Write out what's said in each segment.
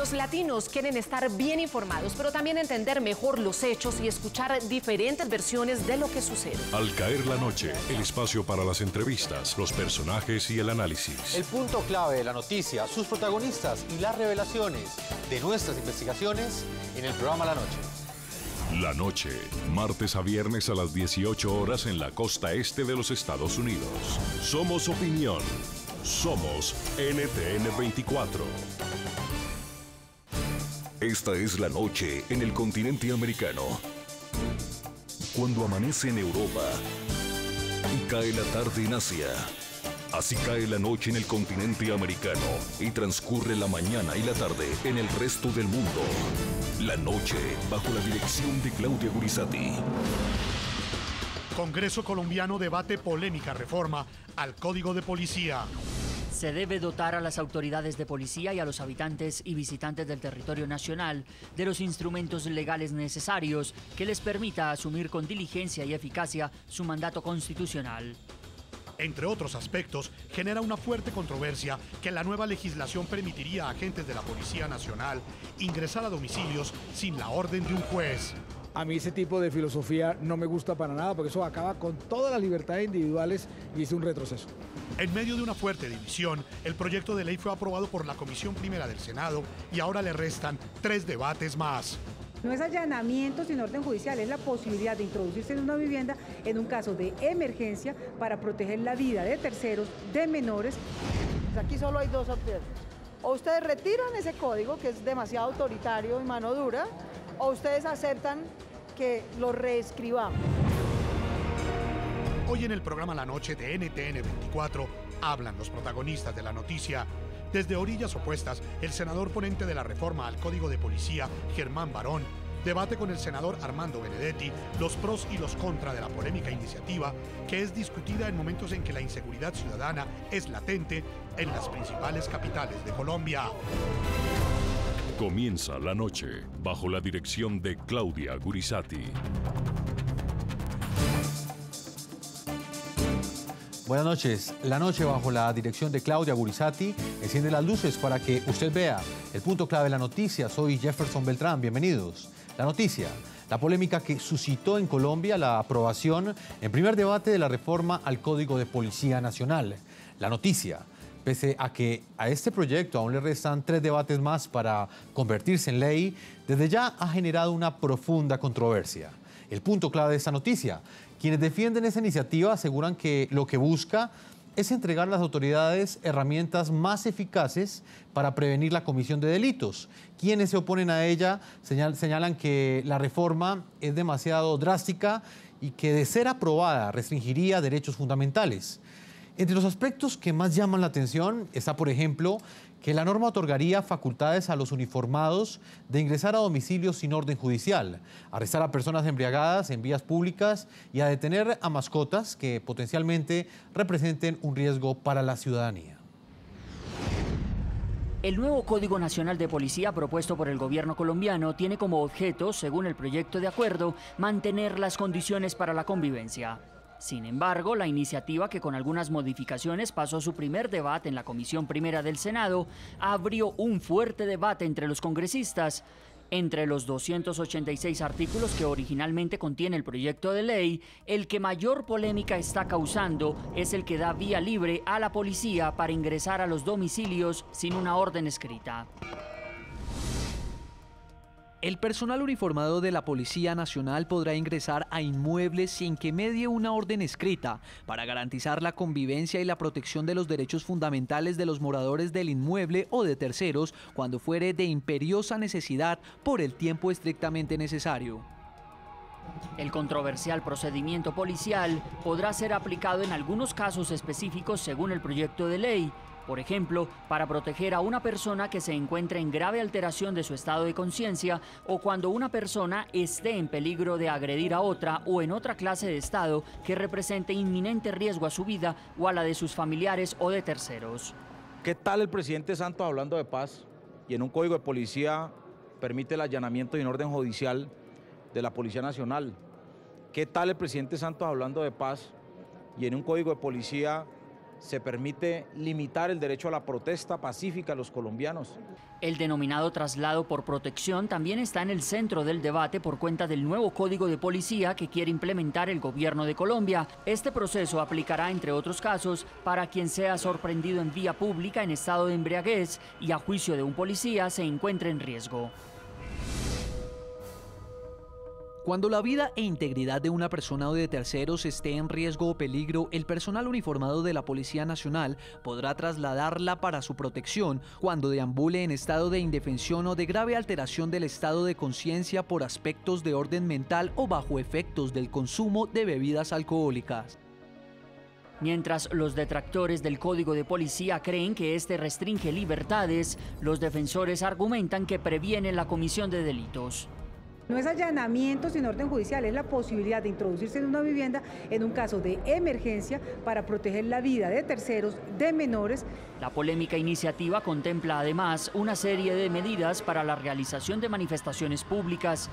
Los latinos quieren estar bien informados, pero también entender mejor los hechos y escuchar diferentes versiones de lo que sucede. Al caer la noche, el espacio para las entrevistas, los personajes y el análisis. El punto clave de la noticia, sus protagonistas y las revelaciones de nuestras investigaciones en el programa La Noche. La Noche, martes a viernes a las 18 horas en la costa este de los Estados Unidos. Somos opinión. Somos NTN 24. Esta es la noche en el continente americano. Cuando amanece en Europa y cae la tarde en Asia. Así cae la noche en el continente americano y transcurre la mañana y la tarde en el resto del mundo. La noche bajo la dirección de Claudia Gurizati. Congreso colombiano debate polémica reforma al Código de Policía. Se debe dotar a las autoridades de policía y a los habitantes y visitantes del territorio nacional de los instrumentos legales necesarios que les permita asumir con diligencia y eficacia su mandato constitucional. Entre otros aspectos, genera una fuerte controversia que la nueva legislación permitiría a agentes de la Policía Nacional ingresar a domicilios sin la orden de un juez. A mí ese tipo de filosofía no me gusta para nada porque eso acaba con todas las libertades individuales y es un retroceso. En medio de una fuerte división, el proyecto de ley fue aprobado por la Comisión Primera del Senado y ahora le restan 3 debates más. No es allanamiento sin orden judicial, es la posibilidad de introducirse en una vivienda en un caso de emergencia para proteger la vida de terceros, de menores. Aquí solo hay 2 opciones. O ustedes retiran ese código, que es demasiado autoritario y mano dura, o ustedes aceptan que lo reescribamos. Hoy en el programa La Noche de NTN 24 hablan los protagonistas de la noticia. Desde orillas opuestas, el senador ponente de la reforma al Código de Policía, Germán Barón, debate con el senador Armando Benedetti los pros y los contra de la polémica iniciativa que es discutida en momentos en que la inseguridad ciudadana es latente en las principales capitales de Colombia. Comienza La Noche bajo la dirección de Claudia Gurizati. Buenas noches. La noche bajo la dirección de Claudia Gurizati enciende las luces para que usted vea el punto clave de la noticia. Soy Jefferson Beltrán. Bienvenidos. La noticia, la polémica que suscitó en Colombia la aprobación en primer debate de la reforma al Código de Policía Nacional. La noticia, pese a que a este proyecto aún le restan 3 debates más para convertirse en ley, desde ya ha generado una profunda controversia. El punto clave de esta noticia, quienes defienden esa iniciativa aseguran que lo que busca es entregar a las autoridades herramientas más eficaces para prevenir la comisión de delitos. Quienes se oponen a ella señalan que la reforma es demasiado drástica y que de ser aprobada restringiría derechos fundamentales. Entre los aspectos que más llaman la atención está, por ejemplo, que la norma otorgaría facultades a los uniformados de ingresar a domicilios sin orden judicial, arrestar a personas embriagadas en vías públicas y a detener a mascotas que potencialmente representen un riesgo para la ciudadanía. El nuevo Código Nacional de Policía propuesto por el gobierno colombiano tiene como objeto, según el proyecto de acuerdo, mantener las condiciones para la convivencia. Sin embargo, la iniciativa, que con algunas modificaciones pasó su primer debate en la Comisión Primera del Senado, abrió un fuerte debate entre los congresistas. Entre los 286 artículos que originalmente contiene el proyecto de ley, el que mayor polémica está causando es el que da vía libre a la policía para ingresar a los domicilios sin una orden escrita. El personal uniformado de la Policía Nacional podrá ingresar a inmuebles sin que medie una orden escrita para garantizar la convivencia y la protección de los derechos fundamentales de los moradores del inmueble o de terceros cuando fuere de imperiosa necesidad por el tiempo estrictamente necesario. El controversial procedimiento policial podrá ser aplicado en algunos casos específicos según el proyecto de ley. Por ejemplo, para proteger a una persona que se encuentre en grave alteración de su estado de conciencia o cuando una persona esté en peligro de agredir a otra o en otra clase de estado que represente inminente riesgo a su vida o a la de sus familiares o de terceros. ¿Qué tal el presidente Santos hablando de paz y en un código de policía permite el allanamiento y un orden judicial de la Policía Nacional? ¿Qué tal el presidente Santos hablando de paz y en un código de policía se permite limitar el derecho a la protesta pacífica de los colombianos. El denominado traslado por protección también está en el centro del debate por cuenta del nuevo Código de Policía que quiere implementar el gobierno de Colombia. Este proceso aplicará, entre otros casos, para quien sea sorprendido en vía pública en estado de embriaguez y a juicio de un policía se encuentre en riesgo. Cuando la vida e integridad de una persona o de terceros esté en riesgo o peligro, el personal uniformado de la Policía Nacional podrá trasladarla para su protección cuando deambule en estado de indefensión o de grave alteración del estado de conciencia por aspectos de orden mental o bajo efectos del consumo de bebidas alcohólicas. Mientras los detractores del Código de Policía creen que este restringe libertades, los defensores argumentan que previene la comisión de delitos. No es allanamiento sin orden judicial, es la posibilidad de introducirse en una vivienda en un caso de emergencia para proteger la vida de terceros, de menores. La polémica iniciativa contempla además una serie de medidas para la realización de manifestaciones públicas.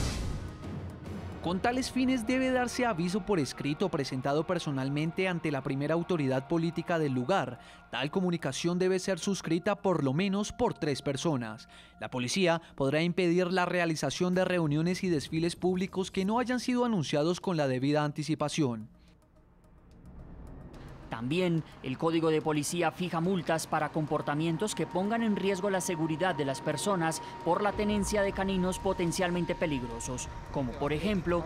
Con tales fines debe darse aviso por escrito presentado personalmente ante la primera autoridad política del lugar. Tal comunicación debe ser suscrita por lo menos por 3 personas. La policía podrá impedir la realización de reuniones y desfiles públicos que no hayan sido anunciados con la debida anticipación. También, el Código de Policía fija multas para comportamientos que pongan en riesgo la seguridad de las personas por la tenencia de caninos potencialmente peligrosos, como por ejemplo,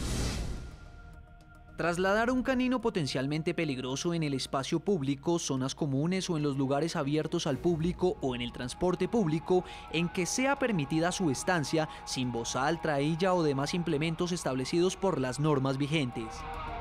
trasladar un canino potencialmente peligroso en el espacio público, zonas comunes o en los lugares abiertos al público o en el transporte público en que sea permitida su estancia sin bozal, trailla o demás implementos establecidos por las normas vigentes.